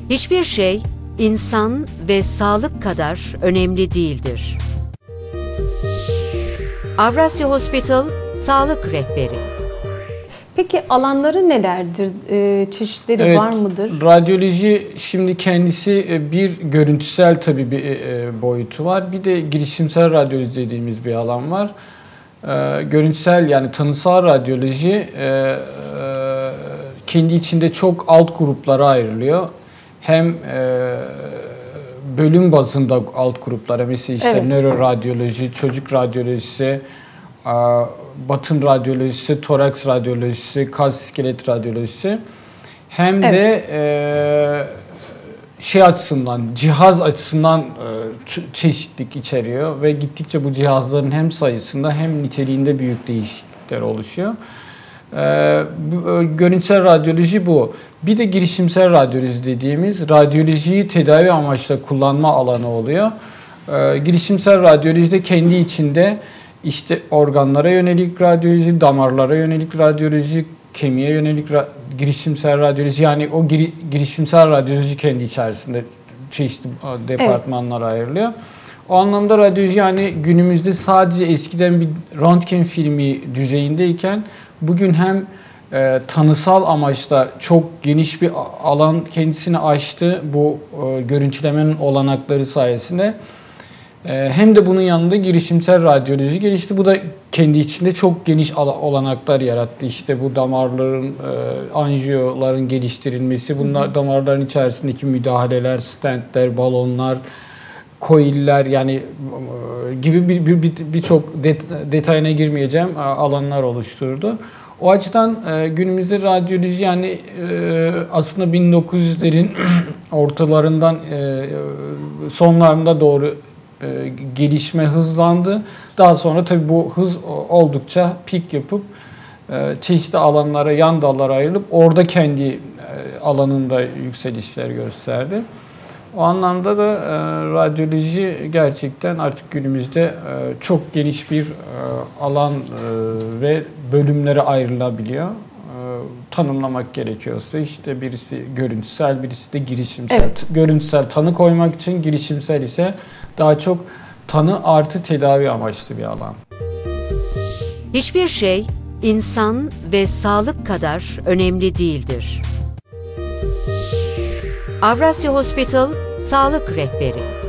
Hiçbir şey insan ve sağlık kadar önemli değildir. Avrasya Hospital Sağlık Rehberi. Peki alanları nelerdir? Çeşitleri var mıdır? Radyoloji şimdi kendisi bir görüntüsel tabii bir boyutu var. Bir de girişimsel radyoloji dediğimiz bir alan var. Görüntüsel yani tanısal radyoloji kendi içinde çok alt gruplara ayrılıyor. Hem bölüm bazında alt gruplara, mesela işte evet, nöroradyoloji, çocuk radyolojisi, batın radyolojisi, toraks radyolojisi, kas iskelet radyolojisi, hem evet, de şey açısından, cihaz açısından çeşitlilik içeriyor ve gittikçe bu cihazların hem sayısında hem niteliğinde büyük değişiklikler oluşuyor. Görüntüsel radyoloji bu. Bir de girişimsel radyoloji dediğimiz radyolojiyi tedavi amaçlı kullanma alanı oluyor. Girişimsel radyolojide kendi içinde işte organlara yönelik radyoloji, damarlara yönelik radyoloji, kemiğe yönelik girişimsel radyoloji, yani o girişimsel radyoloji kendi içerisinde çeşitli departmanlara ayrılıyor. O anlamda radyoloji yani günümüzde sadece eskiden bir röntgen filmi düzeyindeyken bugün hem tanısal amaçla çok geniş bir alan kendisini açtı bu görüntülemenin olanakları sayesinde. Hem de bunun yanında girişimsel radyoloji gelişti. Bu da kendi içinde çok geniş olanaklar yarattı. İşte bu damarların, anjiyoların geliştirilmesi, bunlar damarların içerisindeki müdahaleler, stentler, balonlar, coiller yani gibi birçok detayına girmeyeceğim alanlar oluşturdu. O açıdan günümüzde radyoloji yani aslında 1900'lerin ortalarından sonlarında doğru gelişme hızlandı. Daha sonra tabii bu hız oldukça pik yapıp çeşitli alanlara, yan dallara ayrılıp orada kendi alanında yükselişler gösterdi. O anlamda da radyoloji gerçekten artık günümüzde çok geniş bir alan ve bölümlere ayrılabiliyor. Tanımlamak gerekiyorsa işte birisi görüntüsel, birisi de girişimsel. Evet. Görüntüsel tanı koymak için, girişimsel ise daha çok tanı artı tedavi amaçlı bir alan. Hiçbir şey insan ve sağlık kadar önemli değildir. Avrasya Hospital Sağlık Rehberi.